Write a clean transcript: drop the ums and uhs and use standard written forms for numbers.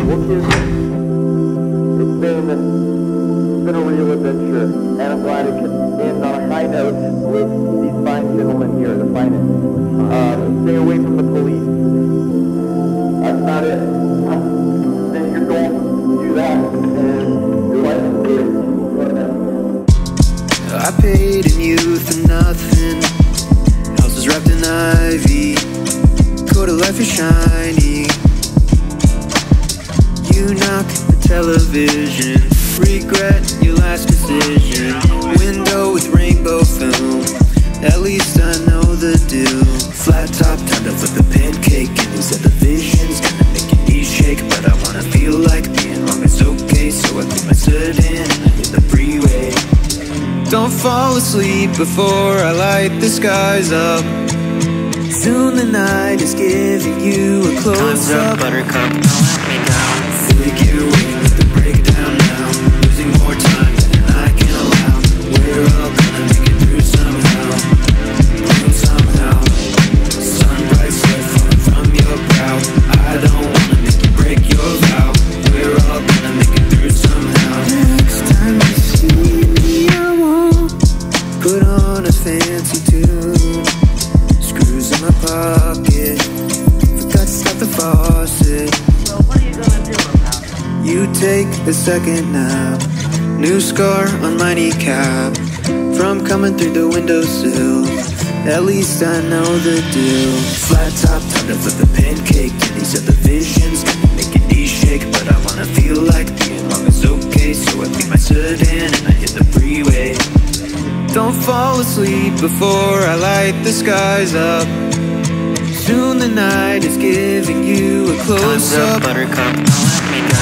Well, kids, it's been a real adventure, and I'm glad it could end on a high note with these fine gentlemen here, the finest. Stay away from the police. That's about it. Then you're going to do that, and your life is good. I paid in you for nothing. House is wrapped in ivy. Go to life is shiny. You knock the television. Regret your last decision. Window with rainbow film. At least I know the deal. Flat top, time to flip the pancake. And these other visions gonna make your knees shake. But I wanna feel like being wrong is okay. So I put my sedan and I hit the freeway. Don't fall asleep before I light the skies up. Soon the night is giving you a close-up. Time's up, buttercup, don't let me down. Figure we can let the breakdown now. Losing more time than I can allow. We're all gonna make it through somehow. Through somehow. Sunbright sweat falling from your brow. I don't wanna make you break your vow. We're all gonna make it through somehow. Next time you see me, I won't put on a fancy tune. Screws in my pocket. Forgot to stop the faucet. So what are you gonna do about it? You take a second nap. New scar on my kneecap from coming through the windowsill. At least I know the deal. Flat top, time to flip the pancake. And these other visions gonna make your knees shake. But I wanna feel like being wrong is okay. So I leave my sedan and I hit the freeway. Don't fall asleep before I light the skies up. Soon the night is giving you a close-up. Time's up, buttercup, don't let me down.